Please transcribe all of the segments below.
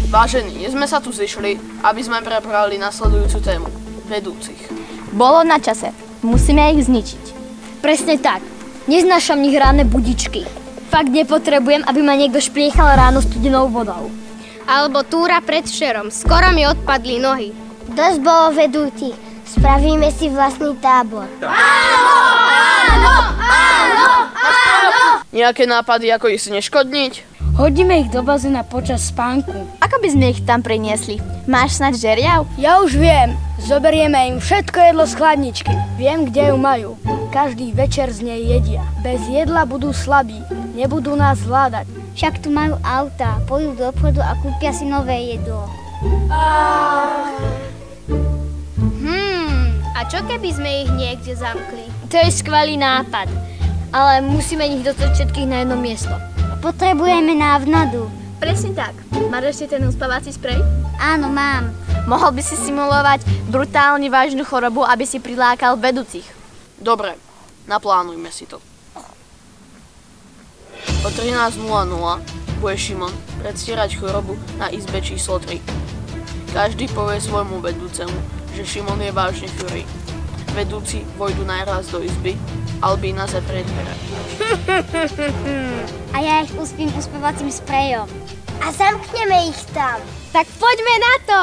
Vážení, dnes sme sa tu zišli, aby sme prebrali nasledujúcu tému. Vedúcich. Bolo na čase. Musíme ich zničiť. Presne tak. Neznášam nich ráne budičky. Fakt nepotrebujem, aby ma niekto špliechal ráno studenou vodou. Alebo túra pred šerom. Skoro mi odpadli nohy. Dosť bolo vedúcich. Spravíme si vlastný tábor. Nejaké nápady, ako ich zneškodniť? Hodíme ich do bazéna počas spánku. Ako by sme ich tam priniesli? Máš snad žeriav? Ja už viem. Zoberieme im všetko jedlo z chladničky. Viem, kde ju majú. Každý večer z nej jedia. Bez jedla budú slabí. Nebudú nás zvládať. Však tu majú auta. Pôjdu do obchodu a kúpia si nové jedlo. A čo keby sme ich niekde zamkli? To je skvelý nápad. Ale musíme ich dostať všetkých na jedno miesto. Potrebujeme návnadu. Presne tak. Máš ešte ten uspávací sprej? Áno, mám. Mohol by si simulovať brutálne vážnu chorobu, aby si prilákal vedúcich. Dobre, naplánujme si to. O 13:00 bude Šimon predstierať chorobu na izbe číslo 3. Každý povie svojmu vedúcemu, že Šimon je vážne chorý. Vedúci vojdu najraz do izby, Albína zaprie dvere. A ja ich uspím uspávacím sprejom. A zamkneme ich tam. Tak poďme na to!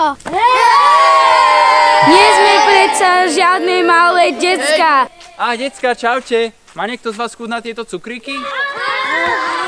Nie sme predsa žiadne malé decká. Decka, čaute. Má niekto z vás chuť na tieto cukríky?